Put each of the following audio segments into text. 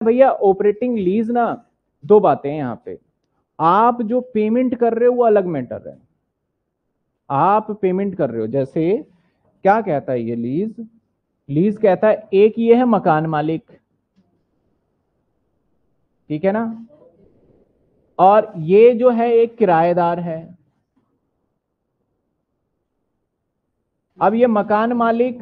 भैया operating lease ना, दो बातें हैं यहाँ पे। आप जो पेमेंट कर रहे हो वो अलग मैटर है। आप पेमेंट कर रहे हो, जैसे क्या कहता है ये लीज, लीज कहता है एक ये है मकान मालिक, ठीक है ना, और ये जो है एक किराएदार है। अब ये मकान मालिक,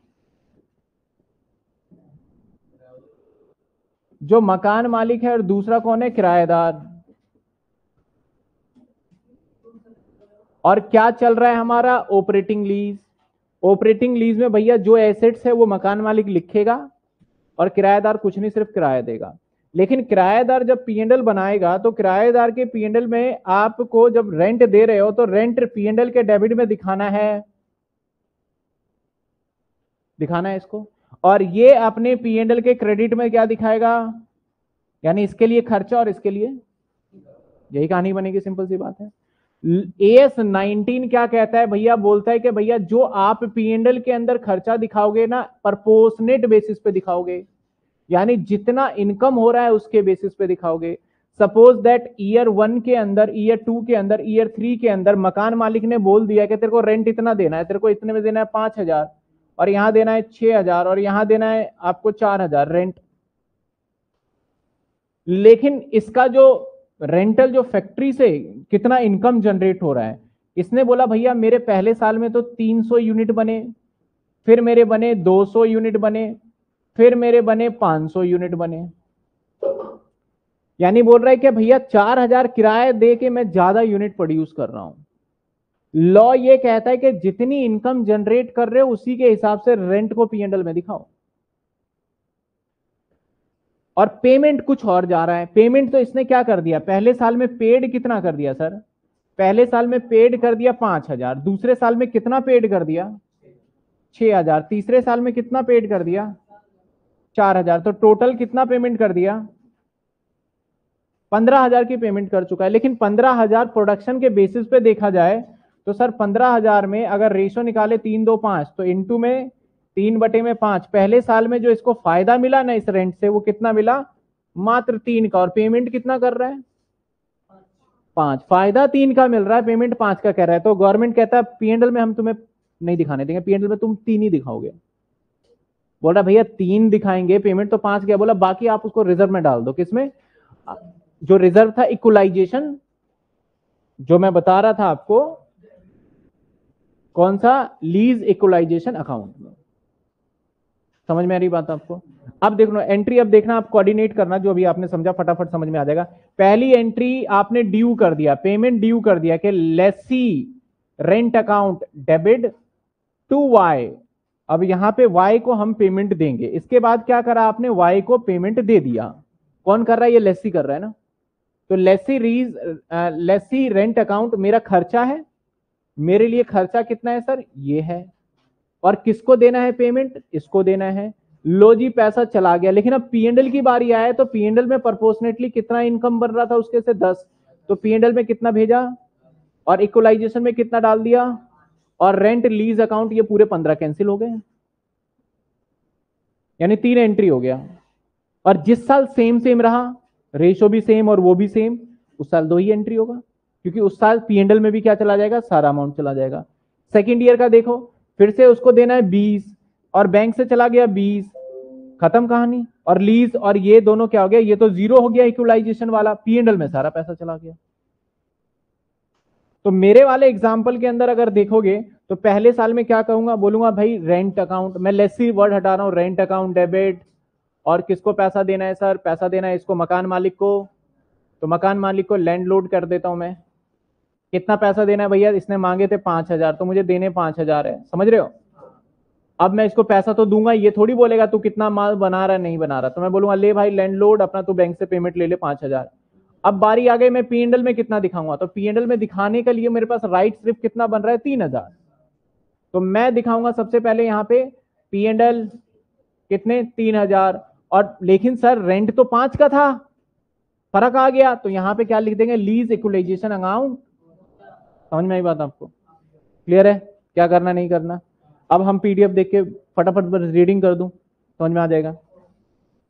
जो मकान मालिक है, और दूसरा कौन है, किराएदार। और क्या चल रहा है हमारा, ऑपरेटिंग लीज। ऑपरेटिंग लीज में भैया जो एसेट्स है वो मकान मालिक लिखेगा और किराएदार कुछ नहीं, सिर्फ किराया देगा। लेकिन किराएदार जब पीएनएल बनाएगा तो किराएदार के पीएनएल में आपको जब रेंट दे रहे हो तो रेंट पीएनएल के डेबिट में दिखाना है, दिखाना है इसको। और ये अपने पीएनएल के क्रेडिट में क्या दिखाएगा, यानी इसके लिए खर्चा और इसके लिए, यही कहानी बनेगी, सिंपल सी बात है। एएस 19 क्या कहता है भैया, बोलता है कि भैया जो आप पीएनएल के अंदर खर्चा दिखाओगे ना, प्रपोर्शनेट बेसिस पे दिखाओगे, यानी जितना इनकम हो रहा है उसके बेसिस पे दिखाओगे। सपोज दैट ईयर 1 के अंदर, ईयर 2 के अंदर, ईयर 3 के अंदर मकान मालिक ने बोल दिया कि तेरे को रेंट इतना देना है, तेरे को इतने में देना है 5,000, और यहां देना है 6,000, और यहां देना है आपको 4,000 रेंट। लेकिन इसका जो रेंटल, जो फैक्ट्री से कितना इनकम जनरेट हो रहा है, इसने बोला भैया मेरे पहले साल में तो 300 यूनिट बने, फिर मेरे बने 200 यूनिट बने, फिर मेरे बने 500 यूनिट बने। यानी बोल रहा है कि भैया 4,000 किराया दे के मैं ज्यादा यूनिट प्रोड्यूस कर रहा हूं। लॉ ये कहता है कि जितनी इनकम जनरेट कर रहे हो उसी के हिसाब से रेंट को पीएनएल में दिखाओ। और पेमेंट कुछ और जा रहा है। पेमेंट तो इसने क्या कर दिया, पहले साल में पेड कितना कर दिया सर, पहले साल में पेड कर दिया 5,000, दूसरे साल में कितना पेड कर दिया 6,000, तीसरे साल में कितना पेड कर दिया 4,000, तो टोटल कितना पेमेंट कर दिया 15,000 की पेमेंट कर चुका है। लेकिन 15,000 प्रोडक्शन के बेसिस पे देखा जाए तो सर 15,000 में अगर रेशो निकाले 3-2-5 तो इंटू में 3/5, पहले साल में जो इसको फायदा मिला ना इस रेंट से वो कितना मिला, मात्र 3 का, और पेमेंट कितना कर रहा है 5। फायदा 3 का मिल रहा है, पेमेंट 5 का कह रहा है। तो गवर्नमेंट कहता है पीएनएल में हम तुम्हें नहीं दिखाने देंगे, पीएनएल में तुम 3 ही दिखाओगे। बोल रहा भैया 3 दिखाएंगे, पेमेंट तो 5 गया, बोला बाकी आप उसको रिजर्व में डाल दो। किसमें, जो रिजर्व था इक्वलाइजेशन, जो मैं बता रहा था आपको, कौन सा, लीज इक्वलाइजेशन अकाउंट में। समझ में आ रही बात आपको। अब देखो एंट्री, अब देखना आप कोऑर्डिनेट करना, जो अभी आपने समझा फटाफट समझ में आ जाएगा। पहली एंट्री आपने ड्यू कर दिया, पेमेंट ड्यू कर दिया कि lessee rent account debit to Y. अब यहां पे वाई को हम पेमेंट देंगे। इसके बाद क्या करा आपने, वाई को पेमेंट दे दिया। कौन कर रहा है, ये लेसी कर रहा है ना। तो लेसी रेंट अकाउंट मेरा खर्चा है, मेरे लिए खर्चा कितना है सर, ये है, और किसको देना है पेमेंट, इसको देना है। लो जी पैसा चला गया। लेकिन अब पीएनएल की बारी आए तो पीएनएल में प्रोपोर्शनेटली कितना इनकम बन रहा था उसके से 10, तो पीएनएल में कितना भेजा और इक्वलाइजेशन में कितना डाल दिया, और रेंट लीज अकाउंट ये पूरे 15 कैंसिल हो गए, यानी 3 एंट्री हो गया। और जिस साल सेम सेम रहा, रेशो भी सेम और वो भी सेम, उस साल 2 ही एंट्री होगा, क्योंकि उस साल पीएनएल में भी क्या चला जाएगा, सारा अमाउंट चला जाएगा। सेकेंड ईयर का देखो, फिर से उसको देना है 20 और बैंक से चला गया 20, खत्म कहानी। और लीज और ये दोनों क्या हो गया, ये तो 0 हो गया इक्वलाइजेशन वाला, पीएनएल में सारा पैसा चला गया। तो मेरे वाले एग्जाम्पल के अंदर अगर देखोगे तो पहले साल में क्या कहूंगा, बोलूंगा भाई रेंट अकाउंट, मैं लेसी वर्ड हटा रहा हूं, रेंट अकाउंट डेबिट। और किसको पैसा देना है सर, पैसा देना है इसको मकान मालिक को, तो मकान मालिक को लैंडलॉर्ड कर देता हूं मैं। कितना पैसा देना है भैया, इसने मांगे थे 5,000, तो मुझे देने 5,000 है, समझ रहे हो। अब मैं इसको पैसा तो दूंगा, ये थोड़ी बोलेगा तू कितना माल बना रहा है नहीं बना रहा, तो मैं बोलूंगा ले भाई लैंडलॉर्ड अपना तू बैंक से पेमेंट ले ले 5,000। अब बारी आ गई, मैं पीएनएल में कितना दिखाऊंगा, तो पीएनएल में दिखाने के लिए मेरे पास राइट सिर्फ कितना बन रहा है 3,000, तो मैं दिखाऊंगा सबसे पहले यहाँ पे पीएनएल कितने 3,000। और लेकिन सर रेंट तो 5 का था, फर्क आ गया, तो यहां पे क्या लिख देंगे, लीज इक्वलाइजेशन अकाउंट। समझ में आई बात आपको, क्लियर है क्या करना नहीं करना। अब हम पीडीएफ देख के फटाफट रीडिंग कर दूं, समझ में आ जाएगा।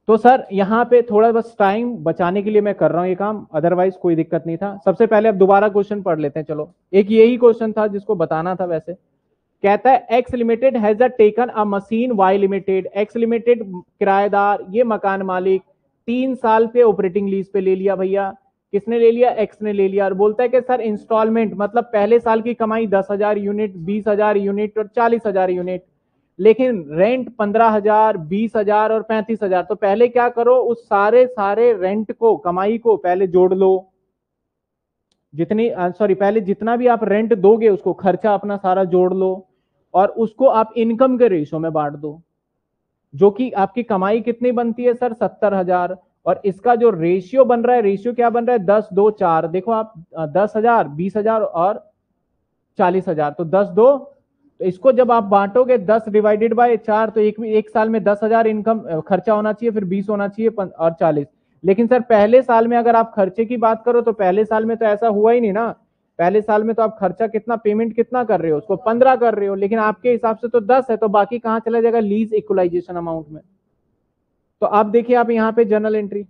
तो सर यहाँ पे थोड़ा बस टाइम बचाने के लिए मैं कर रहा हूँ ये काम, अदरवाइज कोई दिक्कत नहीं था। सबसे पहले अब दोबारा क्वेश्चन पढ़ लेते हैं। चलो, एक यही क्वेश्चन था जिसको बताना था वैसे। कहता है X limited has taken a machine Y limited. X limited किराएदार, ये मकान मालिक 3 साल पे ऑपरेटिंग लीज पे ले लिया भैया। किसने ले लिया? एक्स ने ले लिया। और बोलता है कि सर इंस्टॉलमेंट मतलब पहले साल की कमाई 10,000 यूनिट, 20,000 यूनिट और 40,000 यूनिट, लेकिन रेंट 15,000, 20,000 और 35,000। तो पहले क्या करो, उस सारे रेंट को, कमाई को पहले जोड़ लो। जितनी सॉरी, पहले जितना भी आप रेंट दोगे उसको खर्चा अपना सारा जोड़ लो और उसको आप इनकम के रेशियो में बांट दो, जो कि आपकी कमाई कितनी बनती है सर? 70,000। और इसका जो रेशियो बन रहा है, रेशियो क्या बन रहा है? 10, 2, 4। देखो आप, 10,000, 20,000 और 40,000, तो 10, 2। तो इसको जब आप बांटोगे 10 डिवाइडेड बाय 4, तो एक साल में 10,000 इनकम खर्चा होना चाहिए, फिर 20 होना चाहिए और 40। लेकिन सर पहले साल में अगर आप खर्चे की बात करो तो पहले साल में तो ऐसा हुआ ही नहीं ना। पहले साल में तो आप खर्चा कितना, पेमेंट कितना कर रहे हो? उसको 15 कर रहे हो, लेकिन आपके हिसाब से तो 10 है, तो बाकी कहां चला जाएगा? लीज इक्वलाइजेशन अमाउंट में। तो आप देखिए, आप यहां पे जर्नल एंट्री,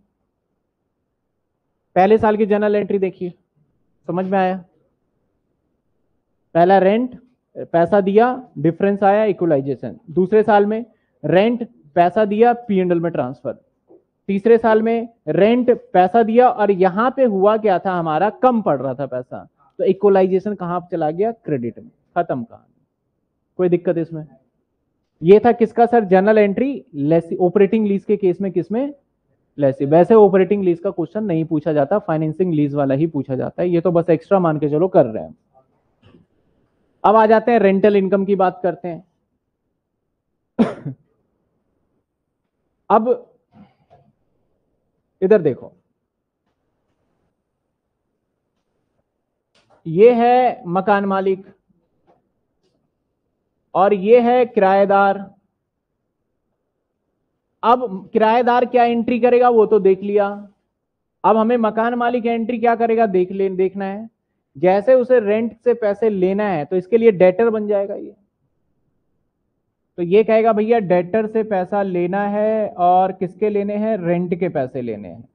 पहले साल की जर्नल एंट्री देखिए, समझ में आया? पहला रेंट, पैसा दिया, डिफरेंस आया, इक्वलाइजेशन। दूसरे साल में रेंट, पैसा दिया, पी&एल में ट्रांसफर। तीसरे साल में रेंट, पैसा दिया और यहां पे हुआ क्या था, हमारा कम पड़ रहा था पैसा, तो इक्वलाइजेशन कहां चला गया? क्रेडिट में। खत्म कहानी, कोई दिक्कत इसमें? ये था किसका sir? Journal entry lessee, operating lease के केस में किसमें? लेसी। वैसे ऑपरेटिंग लीज का क्वेश्चन नहीं पूछा जाता, फाइनेंसिंग लीज वाला ही पूछा जाता है। ये तो बस एक्स्ट्रा मान के चलो कर रहे हैं। अब आ जाते हैं रेंटल इनकम की बात करते हैं। अब इधर देखो, ये है मकान मालिक और ये है किराएदार। अब किराएदार क्या एंट्री करेगा वो तो देख लिया। अब हमें मकान मालिक एंट्री क्या करेगा देखना है। जैसे उसे रेंट से पैसे लेना है तो इसके लिए डेटर बन जाएगा ये। तो ये कहेगा भैया डेटर से पैसा लेना है और किसके लेने हैं? रेंट के पैसे लेने हैं।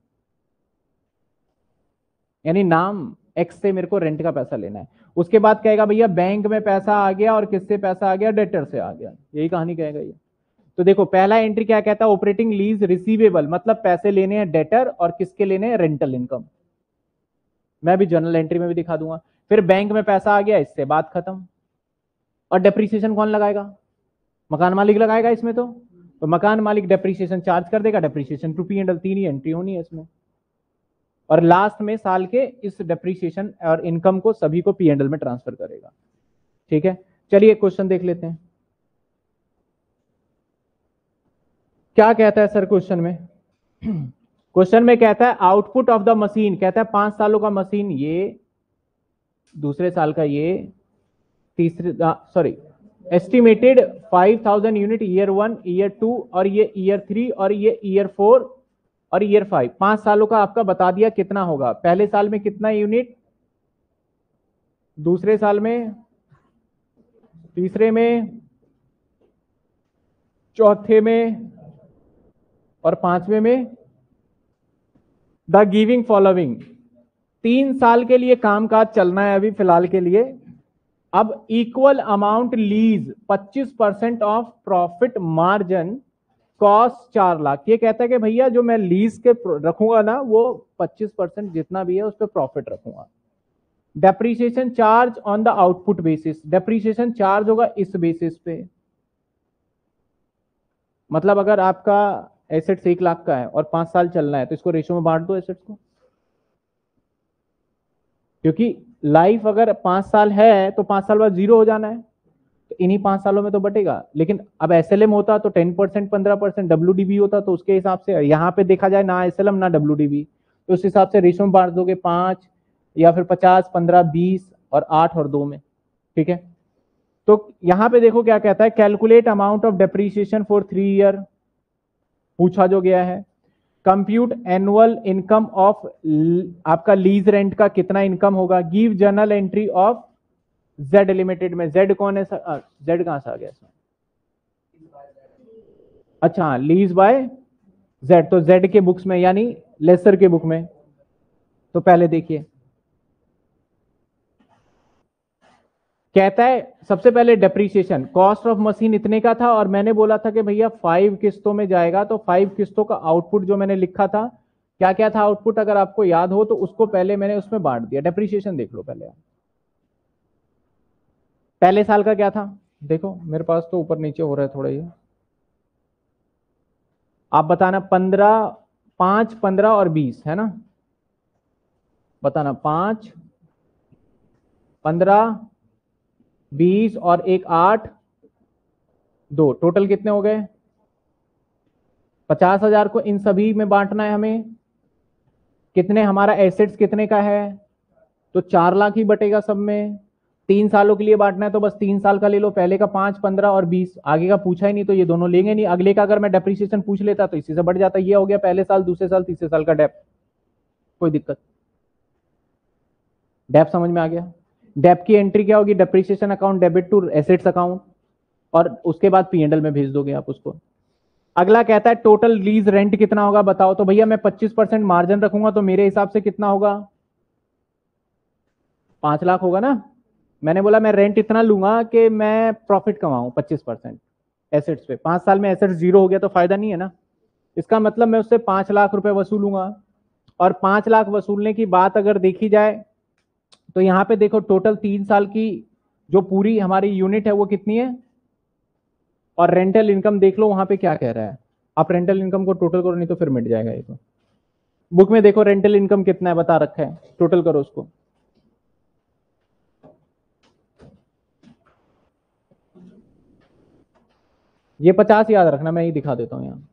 यानी नाम एक्स से मेरे को रेंट का पैसा लेना है। उसके बाद कहेगा भैया बैंक में पैसा आ गया और किससे पैसा आ गया? डेटर से आ गया। यही कहानी कहेगा ये। तो देखो पहला एंट्री क्या कहता है? ऑपरेटिंग लीज रिसीवेबल, मतलब पैसे लेने हैं डेटर और किसके लेने हैं? Rental income. मैं भी जर्नल एंट्री में भी दिखा दूंगा। फिर बैंक में पैसा आ गया, इससे बात खत्म। और डेप्रीसिएशन कौन लगाएगा? मकान मालिक लगाएगा इसमें। तो मकान मालिक डेप्रीसिएशन चार्ज कर देगा, डेप्रीसिएशन टू पी&एल। 3 ही एंट्री होनी है इसमें। और लास्ट में साल के इस डेप्रीसिएशन और इनकम को सभी को पी&एल में ट्रांसफर करेगा। ठीक है, चलिए क्वेश्चन देख लेते हैं। क्या कहता है सर क्वेश्चन में? क्वेश्चन में कहता है आउटपुट ऑफ द मशीन, कहता है 5 सालों का मशीन, ये दूसरे साल का ये तीसरे, sorry, estimated 5,000 unit year 1, year 2 और ये ईयर 3 और ये ईयर 4 और ईयर 5। 5 सालों का आपका बता दिया कितना होगा। पहले साल में कितना यूनिट, दूसरे साल में, तीसरे में, चौथे में और पांचवें में। द गिविंग फॉलोइंग, 3 साल के लिए कामकाज चलना है अभी फिलहाल के लिए। अब equal amount lease 25% of profit margin, cost 4 lakh. ये कहता है कि भैया जो मैं लीज के रखूंगा ना वो 25% जितना भी है उस पर प्रॉफिट रखूंगा। Depreciation charge on the output basis, depreciation charge होगा इस बेसिस पे। मतलब अगर आपका एसेट्स 1 लाख का है और 5 साल चलना है तो इसको रेशियो में बांट दो एसेट्स को, क्योंकि लाइफ अगर 5 साल है तो 5 साल बाद 0 हो जाना है, तो इन्हीं 5 सालों में तो बटेगा। लेकिन अब एसएलएम होता तो 10%, 15%, डब्ल्यूडीबी होता तो उसके हिसाब से, यहाँ पे देखा जाए ना एसएलएम ना डब्ल्यूडीबी, तो उस हिसाब से रेशियो में बांट दोगे 5 या फिर 50, 15, 20 और 8 और 2 में। ठीक है, तो यहां पे देखो क्या कहता है, calculate amount of depreciation for 3 year पूछा जो गया है। कंप्यूट एनुअल इनकम ऑफ, आपका लीज रेंट का कितना इनकम होगा। Give journal entry of Z limited में, जेड कौन है? जेड कहां से आ गया इसमें? अच्छा, लीज बाय जेड, तो जेड के बुक्स में यानी लेसर के बुक में, तो पहले देखिए कहता है सबसे पहले डेप्रीसिएशन, कॉस्ट ऑफ मशीन इतने का था और मैंने बोला था कि भैया 5 किस्तों में जाएगा, तो 5 किस्तों का आउटपुट जो मैंने लिखा था, क्या क्या था आउटपुट, अगर आपको याद हो तो उसको पहले मैंने उसमें बांट दिया। डेप्रीसिएशन देख लो पहले, पहले साल का क्या था, देखो मेरे पास तो ऊपर नीचे हो रहा है थोड़ा ये, आप बताना 15, 5, 15 और 20 है ना, बताना 5, 15, 20 और एक 8, 2, टोटल कितने हो गए 50,000 को इन सभी में बांटना है हमें। कितने हमारा एसेट्स कितने का है, तो 4 लाख ही बटेगा सब में। 3 सालों के लिए बांटना है तो बस 3 साल का ले लो, पहले का 5, 15 और 20, आगे का पूछा ही नहीं तो ये दोनों लेंगे नहीं। अगले का अगर मैं डेप्रीसिएशन पूछ लेता तो इसी से बढ़ जाता। ये हो गया पहले साल, दूसरे साल, तीसरे साल का डेप, कोई दिक्कत। डेप समझ में आ गया। डेप की एंट्री क्या होगी, depreciation account debit to assets account, और उसके बाद P&L में भेज दोगे आप उसको। अगला कहता है टोटल लीज रेंट कितना होगा बताओ, तो भैया मैं 25% मार्जिन रखूंगा तो मेरे हिसाब से कितना होगा, 5 लाख होगा ना। मैंने बोला मैं रेंट इतना लूंगा कि मैं प्रॉफिट कमाऊं 25% एसेट्स पे। 5 साल में एसेट्स जीरो हो गया तो फायदा नहीं है ना। इसका मतलब मैं उससे 5 लाख रुपए वसूलूंगा। और 5 लाख वसूलने की बात अगर देखी जाए तो यहां पे देखो टोटल 3 साल की जो पूरी हमारी यूनिट है वो कितनी है, और रेंटल इनकम देख लो वहां पे क्या कह रहा है। आप रेंटल इनकम को टोटल करो नहीं तो फिर मिट जाएगा ये तो। बुक में देखो रेंटल इनकम कितना है बता रखा है, टोटल करो उसको। ये 50 याद रखना, मैं ही दिखा देता हूं यहाँ।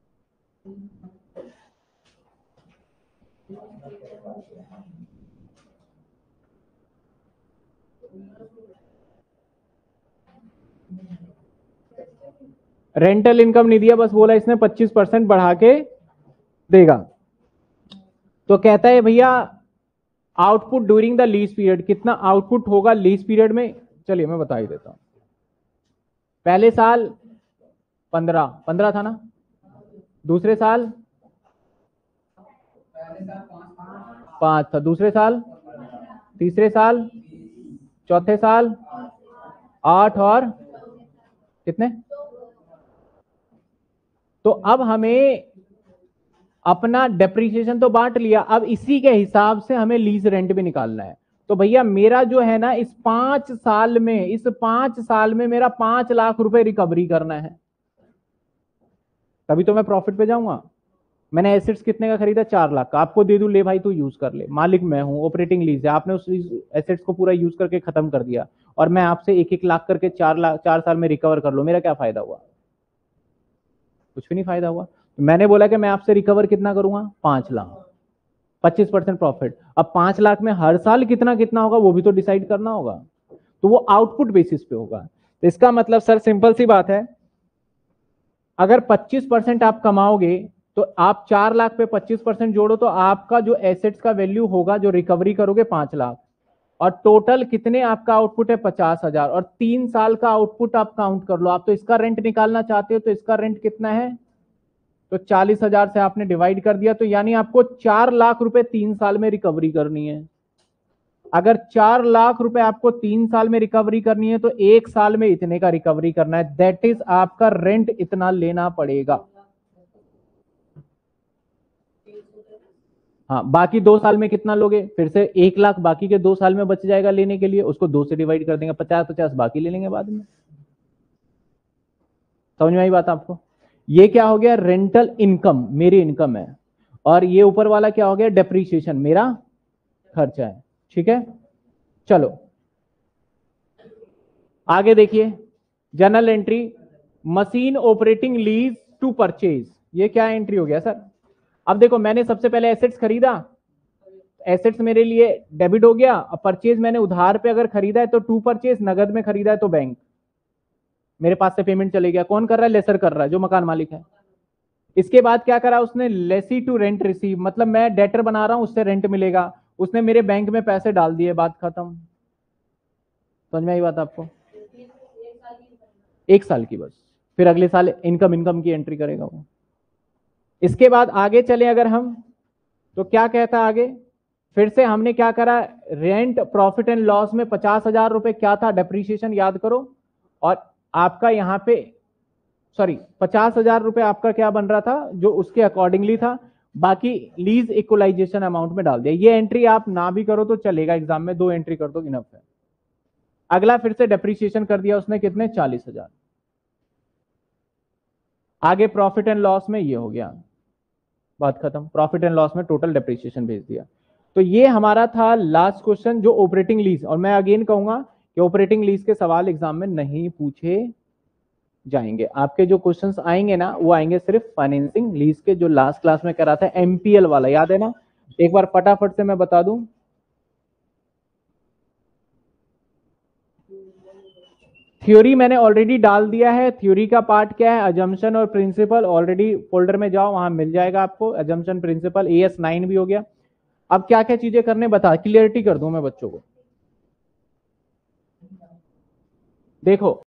रेंटल इनकम नहीं दिया, बस बोला इसने 25% बढ़ा के देगा। तो कहता है भैया output during the lease period, कितना आउटपुट होगा लीज पीरियड में। चलिए मैं बता ही देता हूं। पहले साल 15, 15 था ना, दूसरे साल 5 था, दूसरे साल, तीसरे साल, चौथे साल 8, और कितने, तो अब हमें अपना डेप्रीसिएशन तो बांट लिया, अब इसी के हिसाब से हमें लीज रेंट भी निकालना है। तो भैया मेरा जो है ना इस 5 साल में, इस 5 साल में मेरा 5 लाख रुपए रिकवरी करना है, तभी तो मैं प्रॉफिट पे जाऊंगा। मैंने एसेट्स कितने का खरीदा, 4 लाख का, आपको दे दूं ले भाई तू यूज कर ले, मालिक मैं हूं, ऑपरेटिंग लीज है, आपने उस एसेट्स को पूरा यूज करके खत्म कर दिया, और मैं आपसे 1-1 लाख करके 4 लाख 4 साल में रिकवर कर लो, मेरा क्या फायदा हुआ, कुछ भी नहीं फायदा हुआ। तो मैंने बोला कि मैं आपसे रिकवर कितना करूंगा, 5 लाख, 25% प्रॉफिट। अब 5 लाख में हर साल कितना कितना होगा वो भी तो डिसाइड करना होगा, तो वो आउटपुट बेसिस पे होगा। तो इसका मतलब सर सिंपल सी बात है, अगर 25% आप कमाओगे तो आप 4 लाख पे 25% जोड़ो तो आपका जो एसेट्स का वैल्यू होगा जो रिकवरी करोगे 5 लाख, और टोटल कितने आपका आउटपुट है 50,000, और 3 साल का आउटपुट आप काउंट कर लो। आप तो इसका रेंट निकालना चाहते हो तो इसका रेंट कितना है, तो 40,000 से आपने डिवाइड कर दिया, तो यानी आपको 4 लाख रुपए 3 साल में रिकवरी करनी है। अगर 4 लाख रुपए आपको 3 साल में रिकवरी करनी है तो 1 साल में इतने का रिकवरी करना है, दैट इज आपका रेंट इतना लेना पड़ेगा। हाँ, बाकी 2 साल में कितना लोगे, फिर से 1 लाख बाकी के 2 साल में बच जाएगा लेने के लिए, उसको 2 से डिवाइड कर देंगे, 50-50 बाकी ले लेंगे बाद में। समझ में आई बात आपको। ये क्या हो गया, रेंटल इनकम मेरी इनकम है, और ये ऊपर वाला क्या हो गया, डेप्रीसिएशन मेरा खर्चा है। ठीक है, चलो आगे देखिए, journal entry, machine operating lease to purchase, ये क्या एंट्री हो गया सर। अब देखो मैंने सबसे पहले एसेट्स खरीदा, एसेट्स मेरे लिए डेबिट हो गया। अब परचेज मैंने उधार पे अगर खरीदा है तो टू परचेज, नगद में खरीदा है तो बैंक, मेरे पास से पेमेंट चले गया। कौन कर रहा है, लेसर कर रहा है जो मकान मालिक है। इसके बाद क्या करा उसने, लेसी टू रेंट रिसीव, मतलब मैं डेटर बना रहा हूं उससे रेंट मिलेगा, उसने मेरे बैंक में पैसे डाल दिए, बात खत्म। समझ में आई बात आपको। 1 साल की बस, फिर अगले साल इनकम इनकम की एंट्री करेगा वो। इसके बाद आगे चले अगर हम, तो क्या कहता है आगे, फिर से हमने क्या करा, रेंट प्रॉफिट एंड लॉस में 50,000 रुपए क्या था, डेप्रीशिएशन याद करो, और आपका यहां पे सॉरी 50,000 रुपए आपका क्या बन रहा था जो उसके अकॉर्डिंगली था, बाकी लीज इक्वलाइजेशन अमाउंट में डाल दिया। ये एंट्री आप ना भी करो तो चलेगा, एग्जाम में 2 एंट्री कर दो इनफ है। अगला फिर से डेप्रीशिएशन कर दिया उसने कितने, 40,000। आगे प्रॉफिट एंड लॉस में ये हो गया, बात खत्म, प्रॉफिट एंड लॉस में टोटल डेप्रीशिएशन भेज दिया। तो ये हमारा था लास्ट क्वेश्चन जो ऑपरेटिंग लीज, और मैं अगेन कहूंगा कि ऑपरेटिंग लीज के सवाल एग्जाम में नहीं पूछे जाएंगे। आपके जो क्वेश्चंस आएंगे ना वो आएंगे सिर्फ फाइनेंसिंग लीज के, जो लास्ट क्लास में करा था एमपीएल वाला, याद है ना, एक बार फटाफट से मैं बता दूं। थ्योरी मैंने ऑलरेडी डाल दिया है। थ्योरी का पार्ट क्या है, अजम्पशन और प्रिंसिपल, ऑलरेडी फोल्डर में जाओ वहां मिल जाएगा आपको, अजम्पशन प्रिंसिपल, AS9 भी हो गया। अब क्या क्या चीजें करने बता, क्लियरिटी कर दूं मैं बच्चों को। देखो